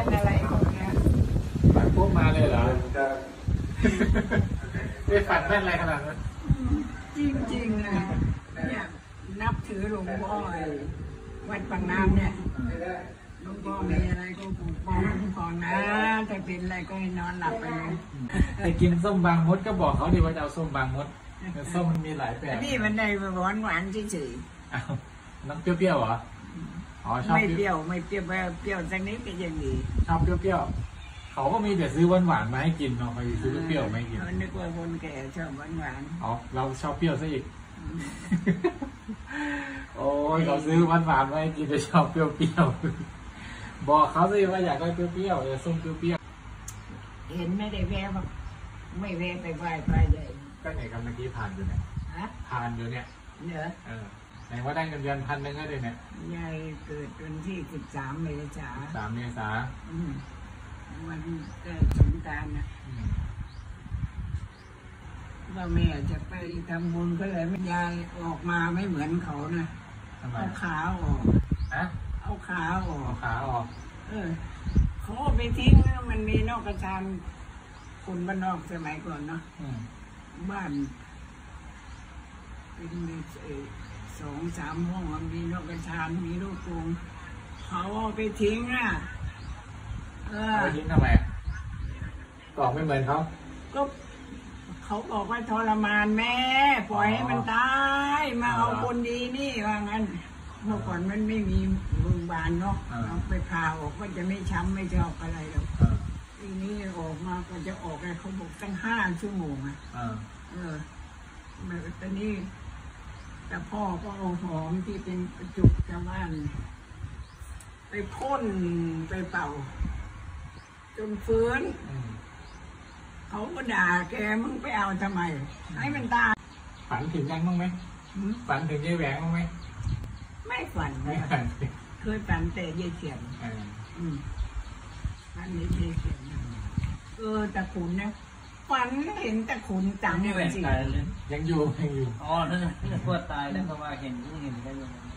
นอะไรของเนี้ยฝันปุ๊บมาเลยเหรอไม่ฝันแม่นอะไรขนาดนั้นจริงๆนะเนี่ยนับถือหลวงพ่อวัดบางน้ำเนี่ยหลวงพ่อมีอะไรก็ปกป้องคุ้มครองนะถ้าเป็นอะไรก็ให้นอนหลับไปเลยไปกินส้มบางมดก็บอกเขาดิว่าจะเอาส้มบางมดส้มมันมีหลายแบบนี่มันได้หวานเฉยๆน้ำเปรี้ยวๆเหรออ๋อชอบไม่เปรี้ยวเปรี้ยวสักนิดก็ยังดีชอบเปรี้ยวๆเขาก็มีแต่ซื้อหวานๆมาให้กินเนาะไปซื้อเปรี้ยวไม่กินนึกว่าคนแก่ชอบหวานอ๋อเราชอบเปรี้ยวซะอีกโอ้ยเขาซื้อหวานมาให้กินแต่ชอบเปรี้ยวๆบอกเขาสิว่าอยากได้เปรี้ยวๆอยากส้มเปรี้ยวเห็นไม่ได้แวะไม่แวะไปไหว้พระใหญ่ก็ไหนกันเมื่อกี้ผ่านอยู่เนี่ยผ่านอยู่เนี่ยไหนว่าได้เงินเดือน1,000ก็เลยเนี่ยยายเกิดวันที่13 เมษายนวันเกิดสงกรานต์นะว่าแม่จะไปทำบุญก็เลยยายออกมาไม่เหมือนเขานะเอาขาออกเอาขาออกเขาไปทิ้งแล้วมันมีนอกกระชานคนบ้านนอกสมัยก่อนเนาะบ้านเป็น2-3 ห้องมีนอกกระชานมีลูกกรงเขาเอาไปทิ้งอ่ะไปทิ้งทำไมตอบไม่เหมือนเขาก็เขาบอกว่าทรมานแม่ปล่อยให้มันตายมาเอาคนดีนี่ว่างั้นเมื่อก่อนมันไม่มีโรงพยาบาลเนาะเอาไปผ่าออกก็จะไม่ช้ำไม่จอกอะไรหรอกทีนี้ออกมาก็จะออกไงเขาบอกตั้ง5 ชั่วโมงอ่ะแบบตอนนี้แต่พ่อก็เอาหอมที่เป็นประจุชาวบ้านไปพ่นไปเป่าจนฟื้นเขาก็ด่าแกมึงไปเอาทำไมให้มันตายฝันถึงยังบ้างไหมฝันถึงยายแหวงบ้างไหมไม่ฝันเคยฝันแต่ยายเขียนฝันยายเขียนตะขุนนะฝันเห็นตะขุนจังนี่แหวนตายเลยยังอยู่อ๋อถ้าปวดตายแล้วก็ว่าเห็นได้ยังไง